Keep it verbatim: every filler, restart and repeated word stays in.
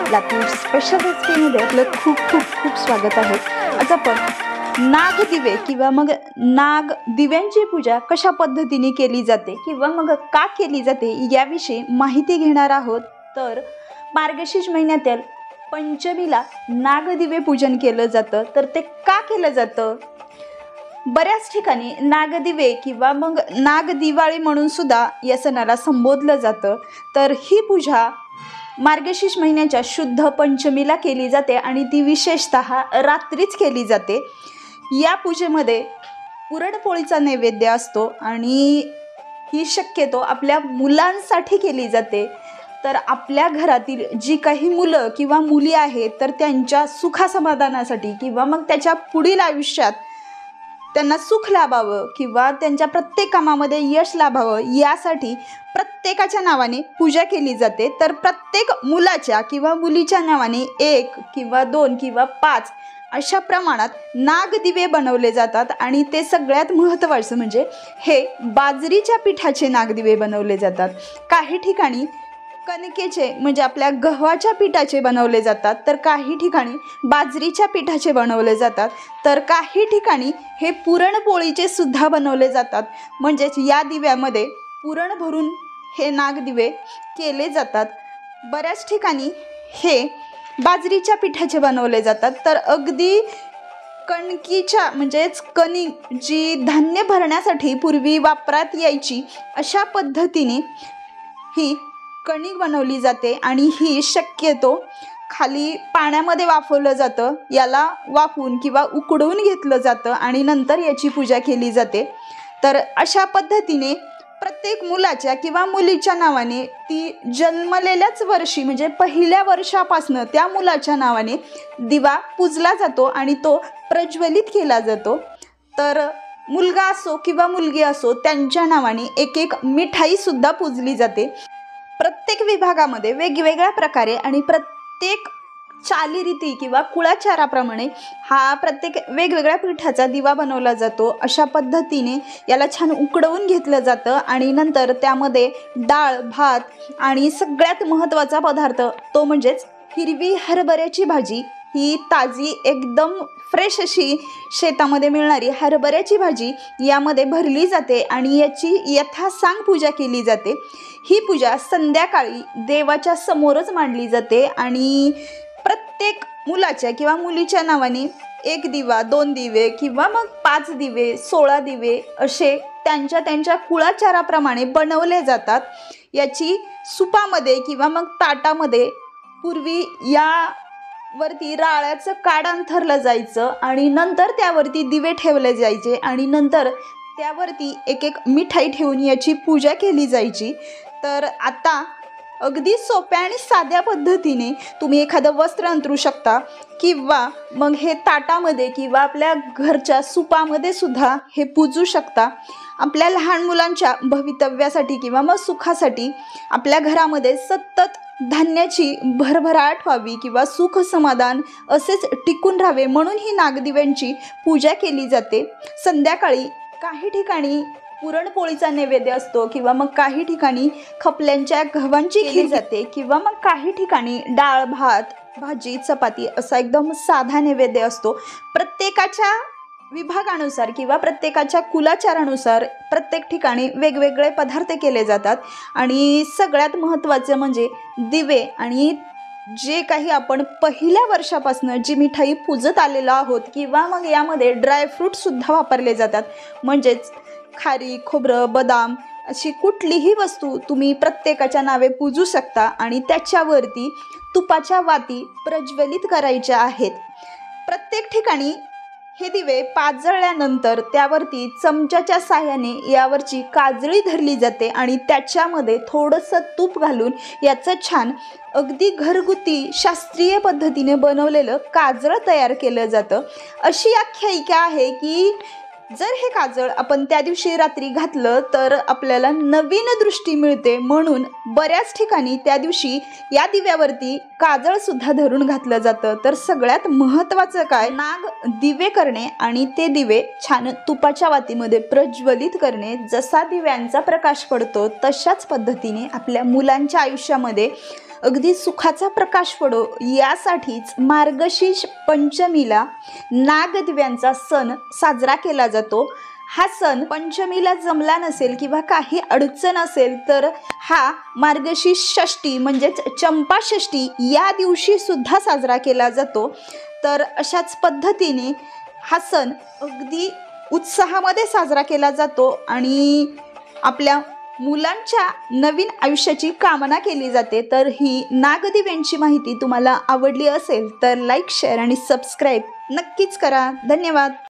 Latur special रेसिपीमध्ये आपलं खूप खूप खूप स्वागत आहे। आज आपण नाग दिवे किंवा मग नाग दिव्यांची पूजा कशा पद्धतीने केली जाते किंवा मग का केली जाते याविषयी माहिती घेणार आहोत। तर मार्गशीर्ष महिन्यातील पंचमीला नाग दिवे पूजन केलं जातं। तर ते का केलं जातं? बऱ्याच ठिकाणी नागदिवे किंवा मग नाग दिवाळी म्हणून सुद्धा या सणाला संबोधलं जातं। तर ही पूजा मार्गशीर्ष महिन्याच्या शुद्ध पंचमीला केली जाते आणि ती विशेषतः रात्रीच केली जाते। या पूजेमध्ये पुरणपोळीचा नैवेद्य असतो आणि ही शक्यतो आपल्या मुलांसाठी केली जाते। तर आपल्या घरातील जी काही मुलं किंवा मुली आहेत तर त्यांच्या सुखासमाधानासाठी किंवा मग त्याच्या पुढील आयुष्यात त्यांना सुख लाभावं किंवा त्यांच्या प्रत्येक कामामध्ये यश लाभावं यासाठी प्रत्येकाच्या नावाने पूजा केली जाते। तर प्रत्येक मुलाच्या किंवा मुलीच्या नावाने एक किंवा दोन किंवा पाच अशा प्रमाणात नागदिवे बनवले जातात आणि ते सगळ्यात महत्त्वाचं म्हणजे हे बाजरीच्या पिठाचे नागदिवे बनवले जातात। काही ठिकाणी कणकेचे म्हणजे आपल्या गव्हाच्या पिठाचे बनवले जातात, तर काही ठिकाणी बाजरीच्या पिठाचे बनवले जातात, तर काही ठिकाणी हे पुरणपोळीचे सुद्धा बनवले जातात। म्हणजेच या दिव्यामध्ये पुरण भरून हे नागदिवे केले जातात। बऱ्याच ठिकाणी हे बाजरीच्या पिठाचे बनवले जातात। तर अगदी कणकीच्या म्हणजेच कणिक जी धान्य भरण्यासाठी पूर्वी वापरात यायची अशा पद्धतीने ही कणिक बनवली जाते आणि ही शक्यतो खाली पाण्यामध्ये वाफवलं जातं। याला वाफवून किंवा उकडवून घेतलं जातं आणि नंतर याची पूजा केली जाते। तर अशा पद्धतीने प्रत्येक मुलाच्या किंवा मुलीच्या नावाने ती जन्मलेल्याच वर्षी म्हणजे पहिल्या वर्षापासून त्या मुलाच्या नावाने दिवा पूजला जातो आणि तो प्रज्वलित केला जातो। तर मुलगा असो किंवा मुलगी असो त्यांच्या नावाने एक एक मिठाई सुद्धा पूजली जाते। प्रत्येक विभागामध्ये वेगवेगळ्या प्रकारे आणि प्रत्येक चालीरीती किंवा कुळाचाराप्रमाणे हा प्रत्येक वेगवेगळ्या पिठाचा दिवा बनवला जातो। अशा पद्धतीने याला छान उकडवून घेतलं जातं आणि नंतर त्यामध्ये डाळ भात आणि सगळ्यात महत्त्वाचा पदार्थ तो म्हणजेच हिरवी हरभऱ्याची भाजी। ही ताजी एकदम फ्रेश अशी शेतामध्ये मिळणारी हरभऱ्याची भाजी यामध्ये भरली जाते आणि याची यथासांग पूजा केली जाते। ही पूजा संध्याकाळी देवाच्या समोरच मांडली जाते आणि प्रत्येक मुलाच्या किंवा मुलीच्या नावाने एक दिवा दोन दिवे किंवा मग पाच दिवे सोळा दिवे असे त्यांच्या त्यांच्या कुळाचाराप्रमाणे बनवले जातात। याची सुपामध्ये किंवा मग ताटामध्ये पूर्वी या वरती राळ्याचं काड अंथरलं जायचं आणि नंतर त्यावरती दिवे ठेवले जायचे आणि नंतर त्यावरती एक एक मिठाई ठेवून याची पूजा केली जायची। तर आता अगदी सोप्या आणि साध्या पद्धतीने तुम्ही एखादं वस्त्र अंथरू शकता किंवा मग हे ताटामध्ये किंवा आपल्या घरच्या सुपामध्ये सुद्धा हे पूजू शकता। आपल्या लहान मुलांच्या भवितव्यासाठी किंवा मग सुखासाठी आपल्या घरामध्ये सतत धान्याची भरभराट व्हावी किंवा सुख समाधान असेच टिकून राहावे म्हणून ही नागदिव्यांची पूजा केली जाते। संध्याकाळी काही ठिकाणी पुरणपोळीचा नैवेद्य असतो किंवा मग काही ठिकाणी खपल्यांच्या गव्हांची केली जाते किंवा मग काही ठिकाणी डाळ भात भाजी चपाती असा एकदम साधा नैवेद्य असतो। प्रत्येकाच्या विभागानुसार किंवा प्रत्येकाच्या कुलाचारानुसार प्रत्येक ठिकाणी वेगवेगळे पदार्थ केले जातात आणि सगळ्यात महत्त्वाचं म्हणजे दिवे आणि जे काही आपण पहिल्या वर्षापासून जी मिठाई पूजत आलेलो आहोत किंवा मग यामध्ये ड्रायफ्रूटसुद्धा वापरले जातात। म्हणजेच खारी खोबरं बदाम अशी कुठलीही वस्तू तुम्ही प्रत्येकाच्या नावे पूजू शकता आणि त्याच्यावरती तुपाच्या वाती प्रज्वलित करायच्या आहेत। प्रत्येक ठिकाणी हे दिवे पाजळल्यानंतर त्यावरती चमच्याच्या साहाय्याने यावरची काजळी धरली जाते आणि त्याच्यामध्ये थोडंसं तूप घालून याचं छान अगदी घरगुती शास्त्रीय पद्धतीने बनवलेलं काजळ तयार केलं जातं। अशी आख्यायिका आहे की जर हे काजळ आपण त्या दिवशी रात्री घातलं तर आपल्याला नवीन दृष्टी मिळते, म्हणून बऱ्याच ठिकाणी त्या दिवशी या दिव्यावरती काजळ सुद्धा धरून घातलं जातं। तर सगळ्यात महत्त्वाचं काय, नाग दिवे करणे आणि ते दिवे छान तुपाच्या वातीमध्ये प्रज्वलित करणे। जसा दिव्यांचा प्रकाश पडतो तशाच पद्धतीने आपल्या मुलांच्या आयुष्यामध्ये अगदी सुखाचा प्रकाश पडो यासाठीच मार्गशीर्ष पंचमीला नागदिव्यांचा सण साजरा केला जातो। हा सण पंचमीला जमला नसेल किंवा काही अडचण असेल तर हा मार्गशीर्ष षष्ठी म्हणजेच चंपाषष्ठी या दिवशी सुद्धा साजरा केला जातो। तर अशाच पद्धतीने हा सण अगदी उत्साहामध्ये साजरा केला जातो आणि आपल्या मुलांच्या नवीन आयुष्याची कामना केली जाते। तर ही नागदिव्यांची माहिती तुम्हाला आवडली असेल तर लाईक शेअर आणि सबस्क्राईब नक्कीच करा। धन्यवाद।